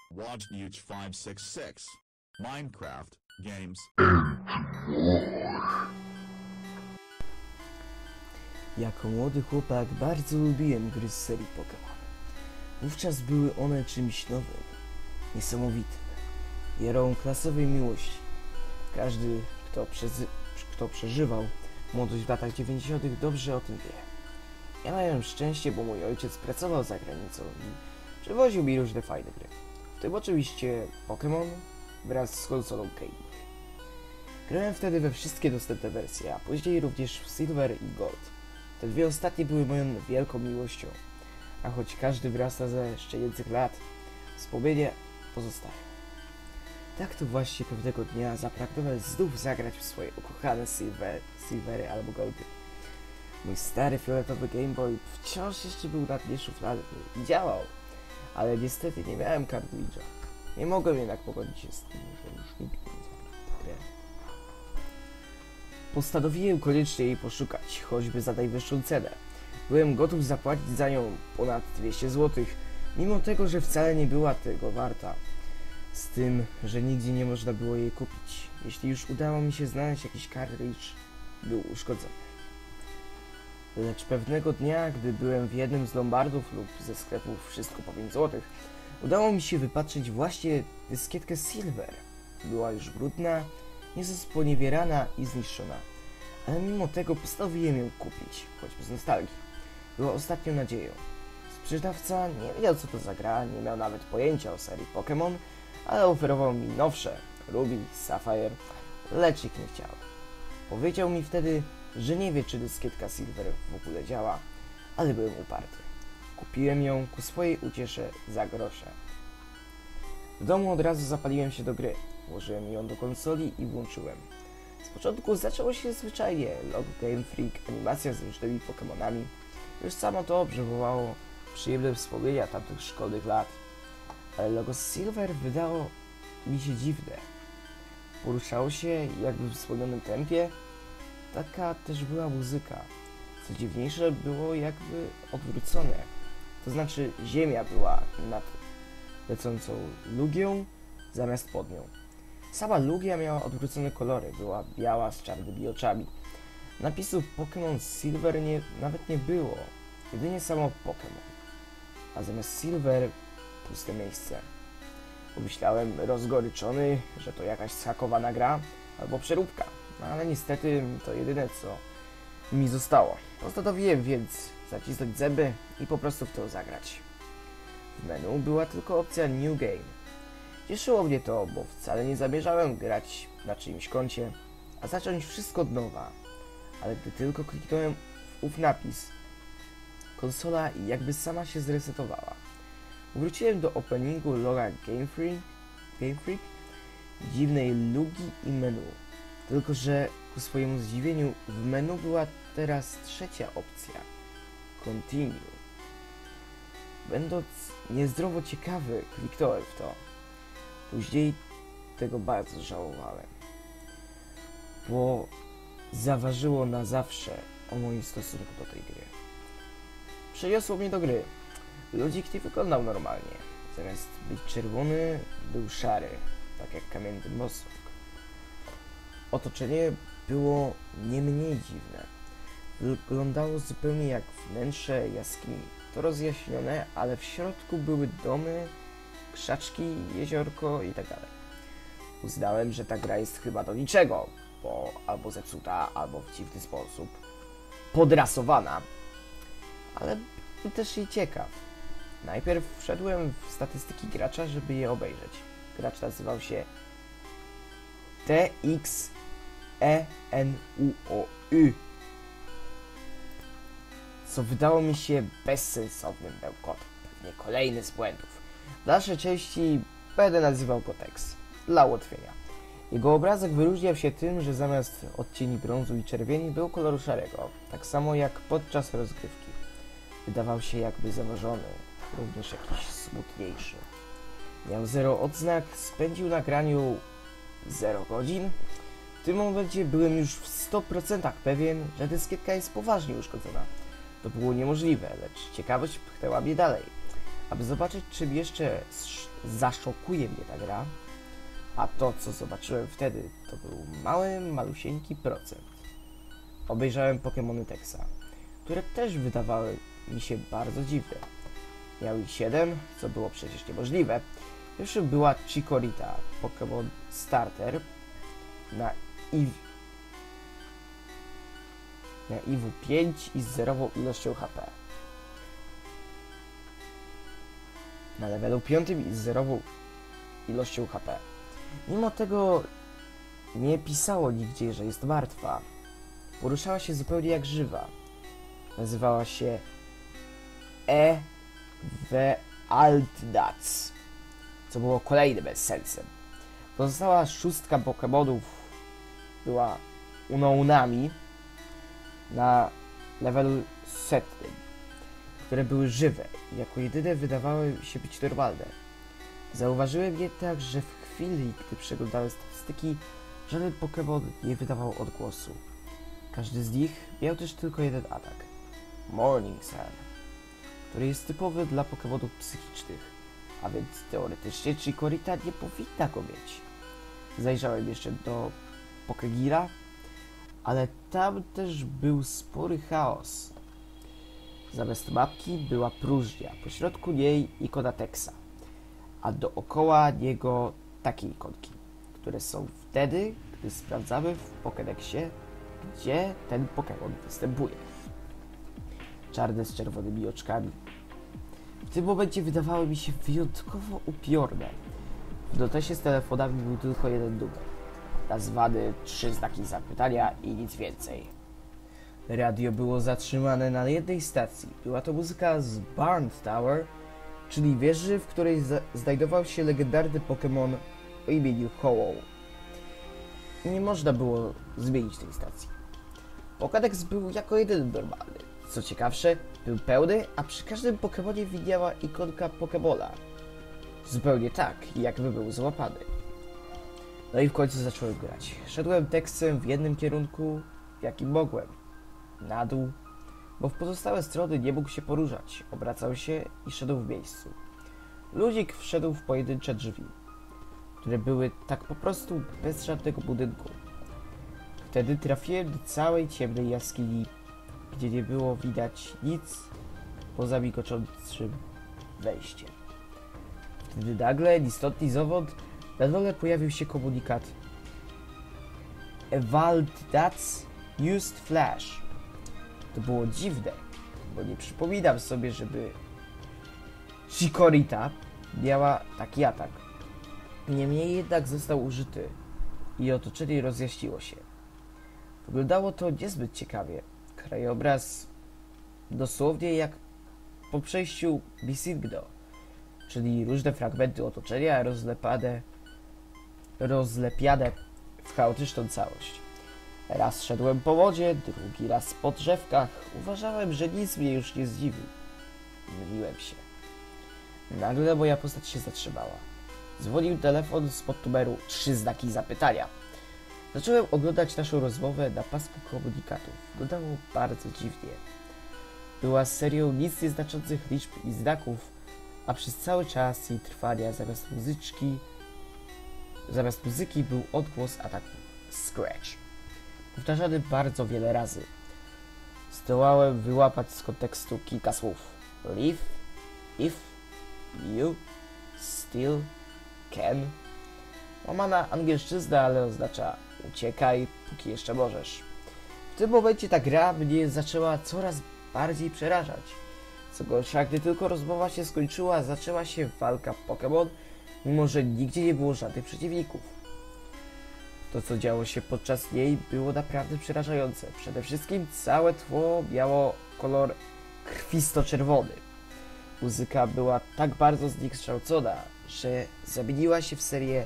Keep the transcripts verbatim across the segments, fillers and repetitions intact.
Watch Huge five six six. Minecraft Games. Jako młody chłopak bardzo lubiłem gry z serii Pokémon. Wówczas były one czymś nowym, niesamowitym, mierą klasowej miłości. Każdy, kto, przezy- kto przeżywał młodość w latach dziewięćdziesiątych dobrze o tym wie. Ja miałem szczęście, bo mój ojciec pracował za granicą i przywoził mi różne fajne gry. W tym oczywiście Pokémon wraz z konsolą Game Boy. Grałem wtedy we wszystkie dostępne wersje, a później również w Silver i Gold. Te dwie ostatnie były moją wielką miłością, a choć każdy wyrasta ze szczenięcych lat, wspomnienia pozostają. Tak to właśnie pewnego dnia zapragnąłem znów zagrać w swoje ukochane Silver, Silvery albo Goldy. Mój stary fioletowy Game Boy wciąż jeszcze był na dnie szuflady i działał, ale niestety nie miałem kartridża. Nie mogłem jednak pogodzić się z tym, że już nigdy nie zagram w grę. Postanowiłem koniecznie jej poszukać, choćby za najwyższą cenę. Byłem gotów zapłacić za nią ponad dwieście złotych, mimo tego, że wcale nie była tego warta. Z tym, że nigdzie nie można było jej kupić. Jeśli już udało mi się znaleźć jakiś kartridż, był uszkodzony. Lecz pewnego dnia, gdy byłem w jednym z lombardów lub ze sklepów wszystko po pięć złotych, udało mi się wypatrzyć właśnie dyskietkę Silver. Była już brudna, nieco sponiewierana i zniszczona, ale mimo tego postanowiłem ją kupić, choćby z nostalgii. Była ostatnią nadzieją. Sprzedawca nie wiedział, co to za gra, nie miał nawet pojęcia o serii Pokémon, ale oferował mi nowsze, Ruby, Sapphire, lecz ich nie chciałem. Powiedział mi wtedy, że nie wie, czy dyskietka Silver w ogóle działa, ale byłem uparty. Kupiłem ją ku swojej uciesze za grosze. W domu od razu zapaliłem się do gry. Włożyłem ją do konsoli i włączyłem. Z początku zaczęło się zwyczajnie. Logo Game Freak, animacja z różnymi Pokémonami. Już samo to przywołało przyjemne wspomnienia tamtych szkolnych lat. Ale logo Silver wydało mi się dziwne. Poruszało się jakby w zwolnionym tempie. Taka też była muzyka. Co dziwniejsze, było jakby odwrócone. To znaczy ziemia była nad lecącą Lugią zamiast pod nią. Sama Lugia miała odwrócone kolory, była biała z czarnymi oczami. Napisów Pokémon Silver nie, nawet nie było, jedynie samo Pokémon. A zamiast Silver puste miejsce. Pomyślałem rozgoryczony, że to jakaś zhakowana gra albo przeróbka, no ale niestety to jedyne, co mi zostało. Postanowiłem więc zacisnąć zęby i po prostu w to zagrać. W menu była tylko opcja New Game. Cieszyło mnie to, bo wcale nie zamierzałem grać na czyimś koncie, a zacząć wszystko od nowa. Ale gdy tylko kliknąłem w ów napis, konsola jakby sama się zresetowała. Wróciłem do openingu loga Game Freak, Game Freak, dziwnej lugi i menu. Tylko że ku swojemu zdziwieniu w menu była teraz trzecia opcja. Continue. Będąc niezdrowo ciekawy, kliknąłem w to. Później tego bardzo żałowałem, bo zaważyło na zawsze o moim stosunku do tej gry. Przeniosło mnie do gry. Ludzik nie wyglądał normalnie. Zamiast być czerwony, był szary, tak jak kamienny posąg. Otoczenie było nie mniej dziwne. Wyglądało zupełnie jak wnętrze jaskini. To rozjaśnione, ale w środku były domy, krzaczki, jeziorko i tak dalej. Uznałem, że ta gra jest chyba do niczego, bo albo zepsuta, albo w dziwny sposób podrasowana. Ale był też jej ciekaw. Najpierw wszedłem w statystyki gracza, żeby je obejrzeć. Gracz nazywał się T X E N U O Y, co wydało mi się bezsensownym bełkotem. Pewnie kolejny z błędów. W dalszej części będę nazywał go Tex, dla ułatwienia. Jego obrazek wyróżniał się tym, że zamiast odcieni brązu i czerwieni był koloru szarego, tak samo jak podczas rozgrywki. Wydawał się jakby zamorzony, również jakiś smutniejszy. Miał zero odznak, spędził na graniu zero godzin. W tym momencie byłem już w stu procentach pewien, że dyskietka jest poważnie uszkodzona. To było niemożliwe, lecz ciekawość pchnęła mnie dalej. aby zobaczyć, czym jeszcze zaszokuje mnie ta gra, a to, co zobaczyłem wtedy, to był mały, malusieńki procent. Obejrzałem Pokémony Texa, które też wydawały mi się bardzo dziwne. Miał ich siedem, co było przecież niemożliwe. Pierwszym była Chikorita, Pokémon Starter na Eevee. Na Eevee pięć i z zerową ilością H P. Na levelu piątym i z zerową ilością H P. Mimo tego nie pisało nigdzie, że jest martwa. Poruszała się zupełnie jak żywa. Nazywała się Ewealdnats, co było kolejnym bezsensem. Pozostała szóstka Pokemonów była Unounami na levelu setnym, które były żywe i jako jedyne wydawały się być normalne. Zauważyłem jednak, że w chwili, gdy przeglądałem statystyki, żaden Pokémon nie wydawał odgłosu. Każdy z nich miał też tylko jeden atak. Morning Sun, który jest typowy dla Pokémonów psychicznych, a więc teoretycznie Chikorita nie powinna go mieć. Zajrzałem jeszcze do Pokegira, ale tam też był spory chaos. Zamiast mapki była próżnia, pośrodku niej ikona Texa, a dookoła niego takie ikonki, które są wtedy, gdy sprawdzamy w Pokédexie, gdzie ten Pokémon występuje. Czarne z czerwonymi oczkami. W tym momencie wydawały mi się wyjątkowo upiorne. W notesie z telefonami był tylko jeden numer, nazwany trzy znaki zapytania i nic więcej. Radio było zatrzymane na jednej stacji. Była to muzyka z Barn Tower, czyli wieży, w której znajdował się legendarny Pokémon o imieniu Ho-Oh. Nie można było zmienić tej stacji. Pokédex był jako jedyny normalny. Co ciekawsze, był pełny, a przy każdym Pokémonie widniała ikonka Pokémola. Zupełnie tak, jakby był złapany. No i w końcu zacząłem grać. Szedłem tekstem w jednym kierunku, w jakim mogłem. Na dół, bo w pozostałe strony nie mógł się poruszać. Obracał się i szedł w miejscu. Ludzik wszedł w pojedyncze drzwi, które były tak po prostu bez żadnego budynku. Wtedy trafiłem do całej ciemnej jaskini, gdzie nie było widać nic poza migoczącym wejściem. Wtedy nagle, ni stąd, ni zowąd, na dole pojawił się komunikat: Ewealdnats used flash. To było dziwne, bo nie przypominam sobie, żeby Chikorita miała taki atak. Niemniej jednak został użyty i otoczenie rozjaśniło się. Wyglądało to niezbyt ciekawie. Krajobraz dosłownie jak po przejściu Bisigno, czyli różne fragmenty otoczenia rozlepane, rozlepiane w chaotyczną całość. Raz szedłem po wodzie, drugi raz po drzewkach. Uważałem, że nic mnie już nie zdziwi. Myliłem się. Nagle moja postać się zatrzymała. Dzwonił telefon spod numeru trzy znaki zapytania. Zacząłem oglądać naszą rozmowę na pasku komunikatów. Wyglądało bardzo dziwnie. Była serią nic nieznaczących liczb i znaków, a przez cały czas jej trwania zamiast muzyczki, zamiast muzyki był odgłos ataku Scratch, powtarzany bardzo wiele razy. Zdołałem wyłapać z kontekstu kilka słów. Leave, if, you, still, can. Łamana angielszczyzna, ale oznacza uciekaj, póki jeszcze możesz. W tym momencie ta gra mnie zaczęła coraz bardziej przerażać. Co gorsza, gdy tylko rozmowa się skończyła, zaczęła się walka Pokémon, mimo że nigdzie nie było żadnych przeciwników. To, co działo się podczas niej, było naprawdę przerażające. Przede wszystkim całe tło miało kolor krwisto-czerwony. Muzyka była tak bardzo zniekształcona, że zamieniła się w serię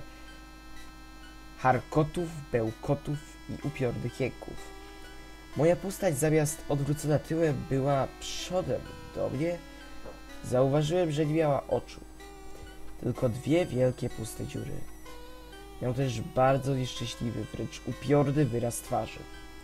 harkotów, bełkotów i upiornych jęków. Moja postać zamiast odwrócona tyłem była przodem do mnie. Zauważyłem, że nie miała oczu. Tylko dwie wielkie puste dziury. Miał też bardzo nieszczęśliwy, wręcz upiorny wyraz twarzy.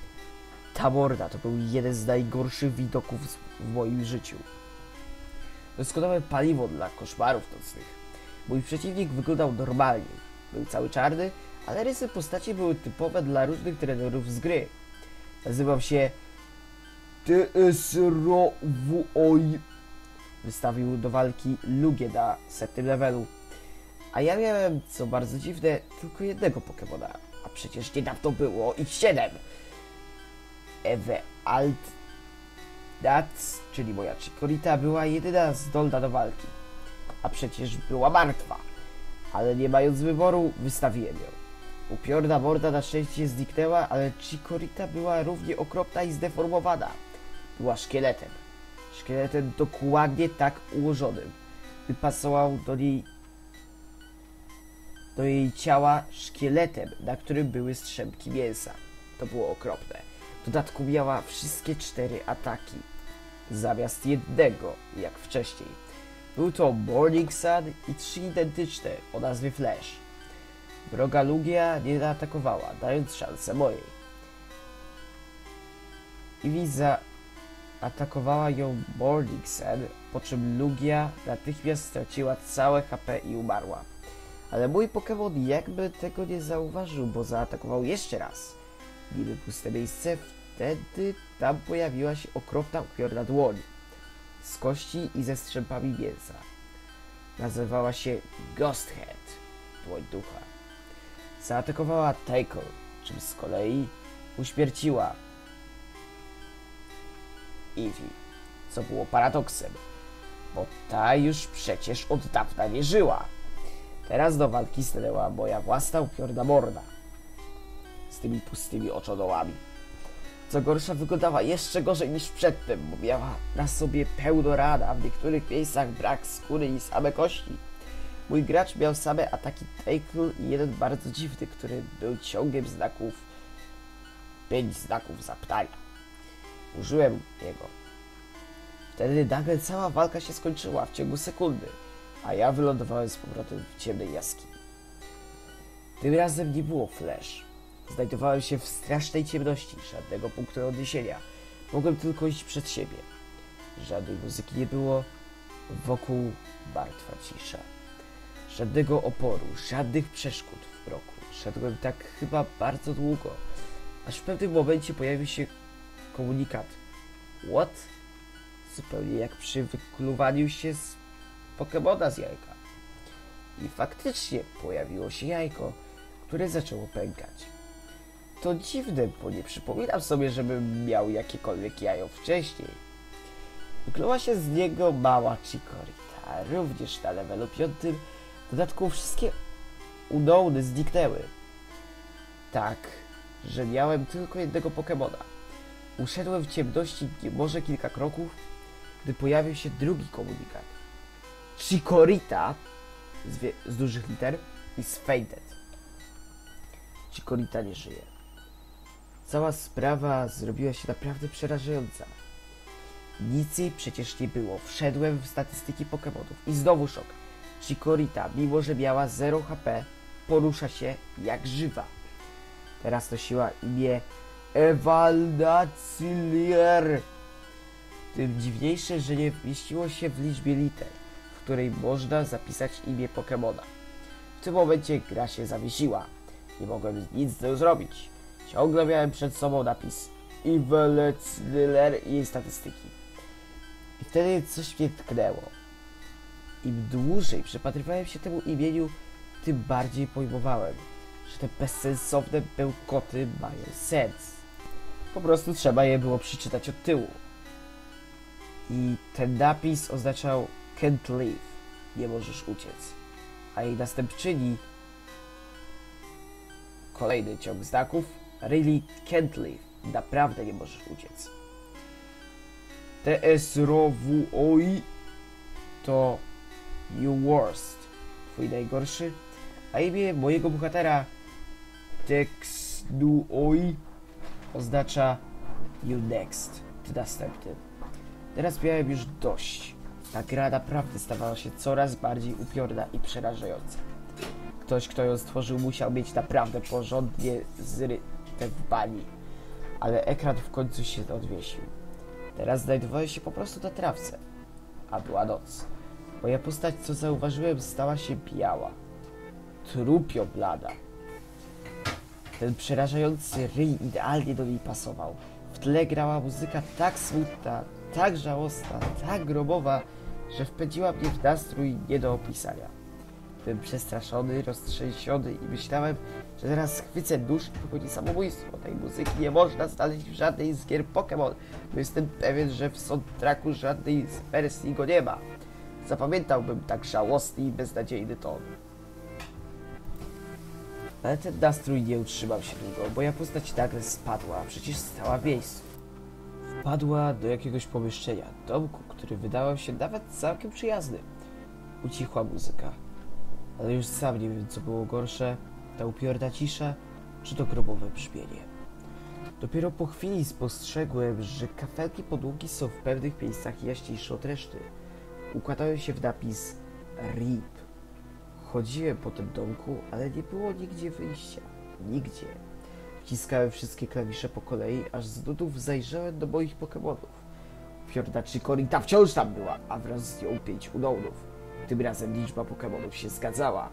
Ta morda to był jeden z najgorszych widoków w moim życiu. Doskonałe paliwo dla koszmarów nocnych. Mój przeciwnik wyglądał normalnie. Był cały czarny, ale rysy postaci były typowe dla różnych trenerów z gry. Nazywał się T S R O W O I. Wystawił do walki Lugię na setnym levelu. A ja miałem, co bardzo dziwne, tylko jednego Pokemona. A przecież niedawno było ich siedem. Ewe Alt Dats, czyli moja Chikorita, była jedyna zdolna do walki. A przecież była martwa. Ale nie mając wyboru, wystawiłem ją. Upiorna morda na szczęście zniknęła, ale Chikorita była równie okropna i zdeformowana. Była szkieletem. Szkieletem dokładnie tak ułożonym, by pasował do niej do jej ciała szkieletem, na którym były strzępki mięsa. To było okropne. W dodatku miała wszystkie cztery ataki, zamiast jednego, jak wcześniej. Był to Morning Sun i trzy identyczne o nazwie Flash. Wroga Lugia nie zaatakowała, dając szansę mojej. Eevee zaatakowała ją Morning Sun, po czym Lugia natychmiast straciła całe H P i umarła. Ale mój Pokémon jakby tego nie zauważył, bo zaatakował jeszcze raz. Niby puste miejsce, wtedy tam pojawiła się okropna upiorna dłoń z kości i ze strzępami mięsa. Nazywała się Ghost Head, dłoń ducha. Zaatakowała Tackle, czym z kolei uśmierciła Eevee, co było paradoksem, bo ta już przecież od dawna nie żyła. Teraz do walki stanęła moja własna upiorna morda z tymi pustymi oczodołami. Co gorsza, wyglądała jeszcze gorzej niż przedtem, bo miała na sobie pełno ran, a w niektórych miejscach brak skóry i same kości. Mój gracz miał same ataki Tackle i jeden bardzo dziwny, który był ciągiem znaków, pięć znaków zapytania. Użyłem jego. Wtedy nagle cała walka się skończyła w ciągu sekundy, a ja wylądowałem z powrotem w ciemnej jaskini. Tym razem nie było Flash. Znajdowałem się w strasznej ciemności, żadnego punktu odniesienia. Mogłem tylko iść przed siebie. Żadnej muzyki nie było, wokół martwa cisza. Żadnego oporu, żadnych przeszkód w mroku. Szedłem tak chyba bardzo długo, aż w pewnym momencie pojawił się komunikat. What? Zupełnie jak przy wykluwaniu się z Pokemona z jajka. I faktycznie pojawiło się jajko, które zaczęło pękać. To dziwne, bo nie przypominam sobie, żebym miał jakiekolwiek jajo wcześniej. Wykluła się z niego mała Chikorita, również na levelu piątym. W dodatku wszystkie Unowny zniknęły. Tak, że miałem tylko jednego Pokemona. Uszedłem w ciemności może kilka kroków, gdy pojawił się drugi komunikat. Chikorita z, wie, z dużych liter is fainted. Chikorita nie żyje. Cała sprawa zrobiła się naprawdę przerażająca. Nic jej przecież nie było. Wszedłem w statystyki Pokemonów i znowu szok. Chikorita, mimo że miała zero H P, porusza się jak żywa. Teraz nosiła imię Evalnacilier. Tym dziwniejsze, że nie mieściło się w liczbie liter, w której można zapisać imię Pokemona. W tym momencie gra się zawiesiła. Nie mogłem nic z tym zrobić. Ciągle miałem przed sobą napis Evalnacilier i jej statystyki. I wtedy coś mnie tknęło. Im dłużej przypatrywałem się temu imieniu, tym bardziej pojmowałem, że te bezsensowne bełkoty mają sens. Po prostu trzeba je było przeczytać od tyłu. I ten napis oznaczał can't leave, nie możesz uciec. A jej następczyni, kolejny ciąg znaków, really can't leave, naprawdę nie możesz uciec. T S R O W O I to You Worst, twój najgorszy, a imię mojego bohatera Texduoi oznacza You Next, ty następny. Teraz miałem już dość. Ta gra naprawdę stawała się coraz bardziej upiorna i przerażająca. Ktoś, kto ją stworzył, musiał mieć naprawdę porządnie zryte w bani, ale ekran w końcu się odwiesił. Teraz znajdowałem się po prostu na trawce. a była noc. Moja postać, co zauważyłem, stała się biała. Trupio blada. Ten przerażający ryj idealnie do niej pasował. W tle grała muzyka tak smutna, tak żałosna, tak grobowa, że wpędziła mnie w nastrój nie do opisania. Byłem przestraszony, roztrzęsiony i myślałem, że zaraz schwycę nóż i popełnię samobójstwo. Tej muzyki nie można znaleźć w żadnej z gier Pokémon, bo jestem pewien, że w soundtracku żadnej z wersji go nie ma. Zapamiętałbym tak żałosny i beznadziejny ton. Ale ten nastrój nie utrzymał się długo, moja postać nagle spadła, a przecież stała w miejscu. Wpadła do jakiegoś pomieszczenia, domku, który wydawał się nawet całkiem przyjazny. Ucichła muzyka, ale już sam nie wiem, co było gorsze, ta upiorna cisza, czy to grobowe brzmienie. Dopiero po chwili spostrzegłem, że kafelki podłogi są w pewnych miejscach jaśniejsze od reszty. Układają się w napis R I P. Chodziłem po tym domku, ale nie było nigdzie wyjścia. Nigdzie. Wciskałem wszystkie klawisze po kolei, aż z nudów zajrzałem do moich Pokemonów. Fiorda Chikorita wciąż tam była, a wraz z nią pięć Unownów. Tym razem liczba Pokemonów się zgadzała.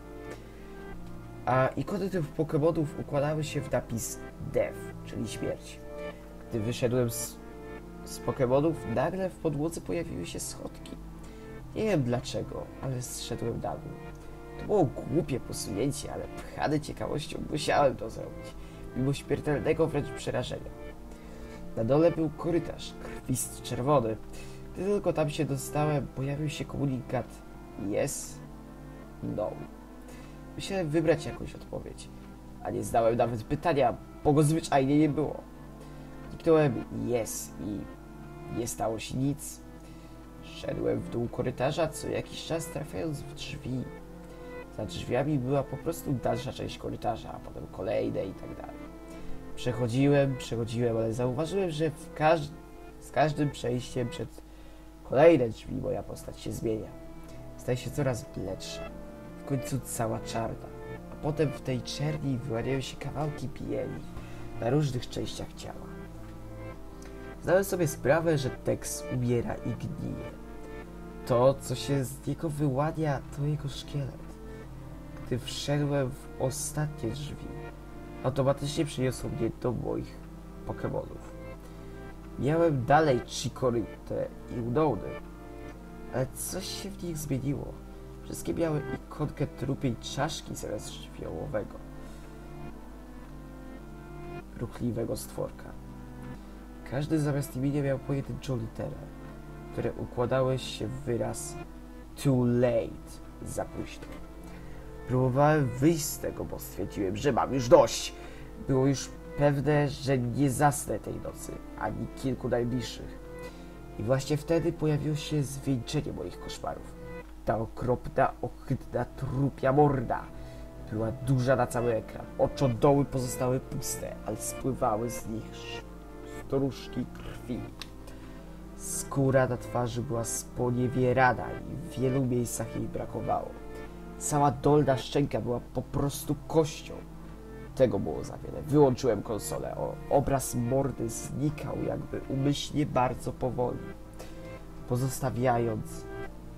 A ikony tych Pokemonów układały się w napis Death, czyli śmierć. Gdy wyszedłem z, z Pokemonów, nagle w podłodze pojawiły się schodki. Nie wiem dlaczego, ale zszedłem na dół. To było głupie posunięcie, ale pchany ciekawością musiałem to zrobić, mimo śmiertelnego wręcz przerażenia. Na dole był korytarz, krwisty czerwony. Gdy tylko tam się dostałem, pojawił się komunikat Yes, No. Musiałem wybrać jakąś odpowiedź, a nie znałem nawet pytania, bo go zwyczajnie nie było. Kliknąłem Yes i nie stało się nic. Szedłem w dół korytarza, co jakiś czas trafiając w drzwi. Za drzwiami była po prostu dalsza część korytarza, a potem kolejne i tak dalej. Przechodziłem, przechodziłem, ale zauważyłem, że w każ z każdym przejściem przed kolejne drzwi moja postać się zmienia. Staje się coraz bledsza, w końcu cała czarna, a potem w tej czerni wyłaniają się kawałki bieli na różnych częściach ciała. Zdałem sobie sprawę, że Tex umiera i gnije. To, co się z niego wyłania, to jego szkielet. Gdy wszedłem w ostatnie drzwi, automatycznie przyniosło mnie do moich Pokemonów. Miałem dalej Chikoritę i Unowny, ale coś się w nich zmieniło. Wszystkie miały ikonkę trupiej czaszki zamiast żywiołowego, ruchliwego stworka. Każdy zamiast imienia miał pojedynczą literę, które układały się w wyraz too late, za późno. Próbowałem wyjść z tego, bo stwierdziłem, że mam już dość. Było już pewne, że nie zasnę tej nocy, ani kilku najbliższych. I właśnie wtedy pojawiło się zwieńczenie moich koszmarów. Ta okropna, ohydna, trupia morda była duża na cały ekran. Oczodoły pozostały puste, ale spływały z nich strużki krwi. Skóra na twarzy była sponiewierana i w wielu miejscach jej brakowało. Cała dolna szczęka była po prostu kością. Tego było za wiele. Wyłączyłem konsolę. O, obraz mordy znikał jakby umyślnie bardzo powoli, pozostawiając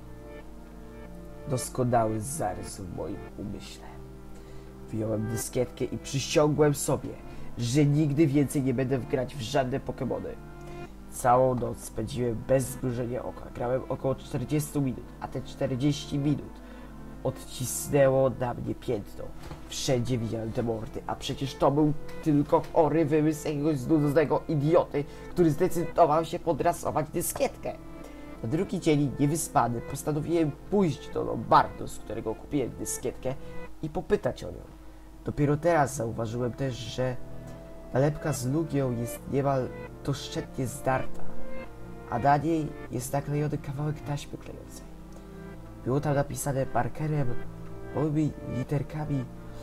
doskonały zarys w moim umyśle. Wyjąłem dyskietkę i przysiągłem sobie, że nigdy więcej nie będę grać w żadne Pokemony. Całą noc spędziłem bez zmrużenia oka. Grałem około czterdzieści minut, a te czterdzieści minut odcisnęło na mnie piętno. Wszędzie widziałem te mordy, a przecież to był tylko chory wymysł jakiegoś znudnego idioty, który zdecydował się podrasować dyskietkę. Na drugi dzień, niewyspany, postanowiłem pójść do Lombardu, z którego kupiłem dyskietkę, i popytać o nią. Dopiero teraz zauważyłem też, że nalepka z Lugią jest niemal doszczętnie zdarta, a na niej jest naklejony kawałek taśmy klejącej. Było tam napisane markerem, małymi literkami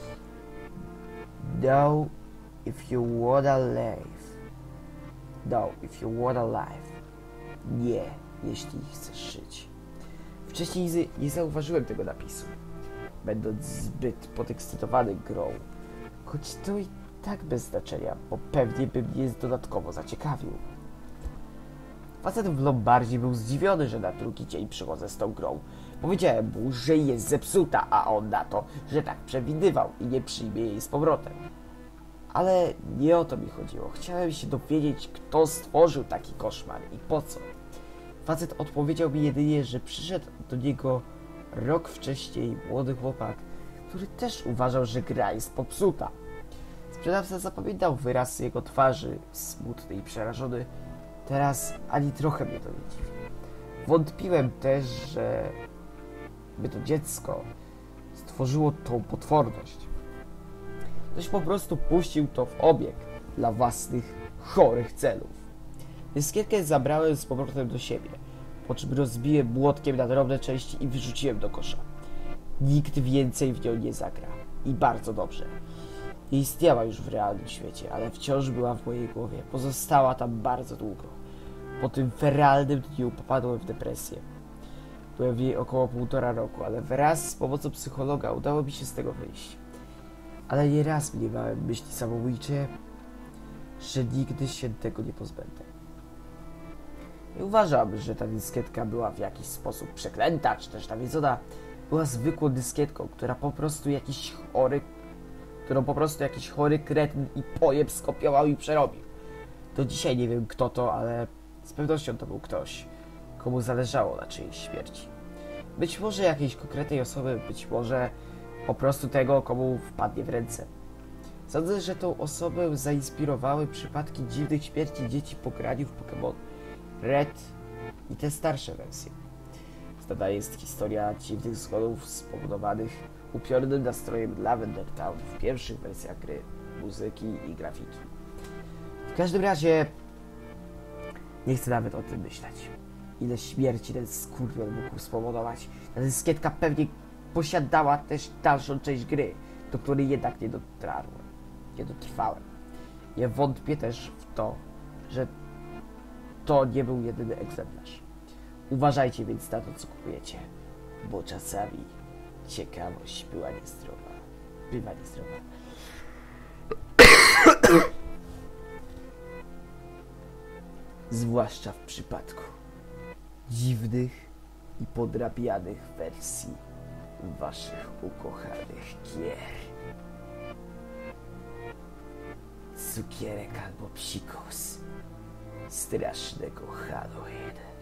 No, if you wanna live. No, if you wanna live. Nie, jeśli chcesz żyć. Wcześniej nie zauważyłem tego napisu, będąc zbyt podekscytowany grą, choć to i tak bez znaczenia, bo pewnie by mnie dodatkowo zaciekawił. Facet w Lombardzie był zdziwiony, że na drugi dzień przychodzę z tą grą. Powiedziałem mu, że jest zepsuta, a on na to, że tak przewidywał i nie przyjmie jej z powrotem. Ale nie o to mi chodziło. Chciałem się dowiedzieć, kto stworzył taki koszmar i po co. Facet odpowiedział mi jedynie, że przyszedł do niego rok wcześniej młody chłopak, który też uważał, że gra jest popsuta. Sprzedawca zapamiętał wyraz jego twarzy, smutny i przerażony. Teraz ani trochę mnie to nie dziwi. Wątpiłem też, że by to dziecko stworzyło tą potworność. Ktoś po prostu puścił to w obieg dla własnych, chorych celów. Dyskietkę zabrałem z powrotem do siebie, po czym rozbiłem młotkiem na drobne części i wyrzuciłem do kosza. Nikt więcej w nią nie zagra. I bardzo dobrze. Nie istniała już w realnym świecie, ale wciąż była w mojej głowie. Pozostała tam bardzo długo. Po tym feralnym dniu popadłem w depresję. Byłem w niej około półtora roku, ale wraz z pomocą psychologa udało mi się z tego wyjść. Ale nieraz mniemałem myśli samobójcze, że nigdy się tego nie pozbędę. Nie uważam, że ta dyskietka była w jakiś sposób przeklęta, czy też nawiedzona. Była zwykłą dyskietką, która po prostu jakiś chory, którą po prostu jakiś chory kretyn i pojeb skopiował i przerobił. Do dzisiaj nie wiem kto to, ale z pewnością to był ktoś, komu zależało na czyjejś śmierci. Być może jakiejś konkretnej osoby, być może po prostu tego, komu wpadnie w ręce. Sądzę, że tą osobę zainspirowały przypadki dziwnych śmierci dzieci po graniu w Pokémon Red i te starsze wersje. Znana jest historia dziwnych zgonów spowodowanych upiornym nastrojem Lavender Town w pierwszych wersjach gry, muzyki i grafiki. W każdym razie nie chcę nawet o tym myśleć. Ile śmierci ten skurwiel mógł spowodować. Ta dyskietka pewnie posiadała też dalszą część gry, do której jednak nie dotarłem, nie dotrwałem. Nie wątpię też w to, że to nie był jedyny egzemplarz. Uważajcie więc na to, co kupujecie, bo czasami ciekawość była niezdrowa. Bywa niezdrowa. Zwłaszcza w przypadku dziwnych i podrabianych wersji waszych ukochanych gier. Cukierek albo psikus strasznego Halloween.